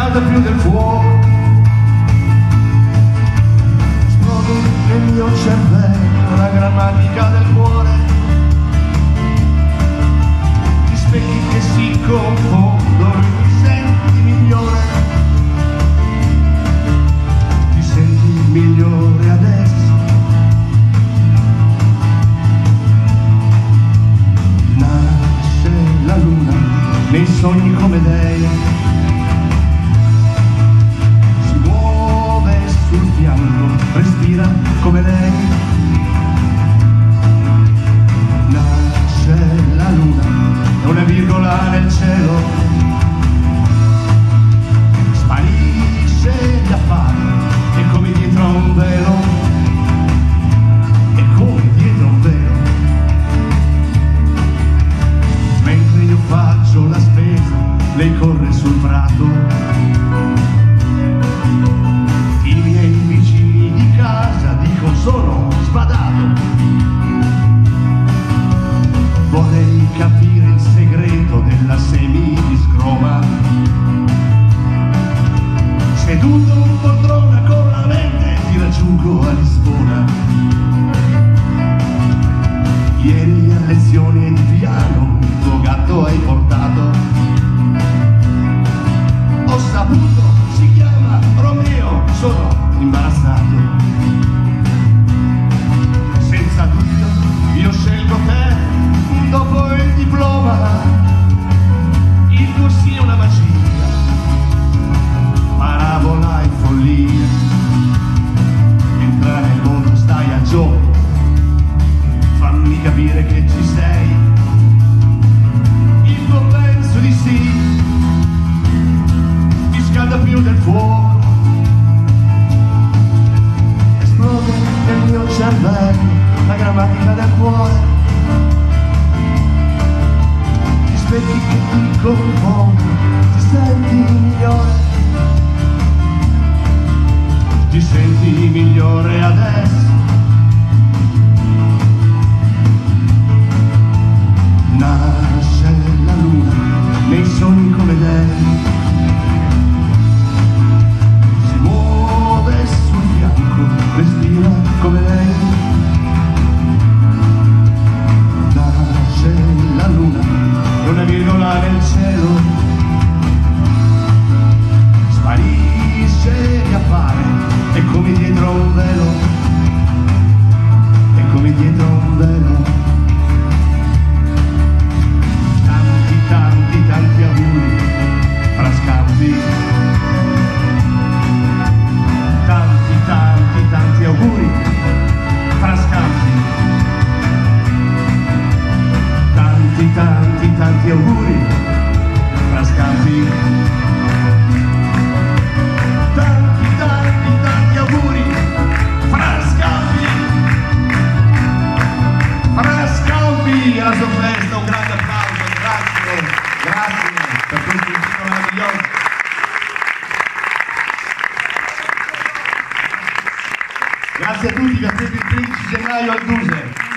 scalda più del fuoco, esplode nel mio cervello la grammatica del cuore, gli specchi che si confondono, ti senti migliore, ti senti migliore adesso. Nasce la luna nei sogni come lei, si muove sul fianco, respira come lei. Nasce la luna, è una virgola nel cielo, sparisce gli affari, è come dietro a un velo, è come dietro a un velo. Mentre io faccio la spesa, lei corre sul prato, i miei vicini di casa dicono sono sbadato. Vorrei capire il segreto della semidiscroma, seduto in poltrona con la mente ti raggiungo a Lisbona. Ieri a lezioni di piano il tuo gatto hai portato, ho saputo si chiama Romeo, sono imbarazzato. Senza dubbio io scelgo te dopo il diploma, il tuo sì è una magia, parabola e follia, entrare nel mondo stai a gioco, fammi capire che ci sei, il tuo penso di sì ti scalda più del fuoco, esplode nel mio cervello la grammatica del cuore, gli specchi che ti confondono, ti senti migliore, ti senti migliore adesso. Nasce la luna nei sogni come lei, si muove sul fianco, respira come lei. Nasce la luna, è una virgola nel cielo, sparisce e appare, è come dietro a un velo, è come dietro a un velo. Tanti auguri fra scambi, tanti auguri fra scambi, tanti auguri fra scambi, tanti auguri fra scambi, alla sua festa un grande applauso, grazie per questo invito meraviglioso. Grazie a tutti, vi aspetto il 13 gennaio al Duse.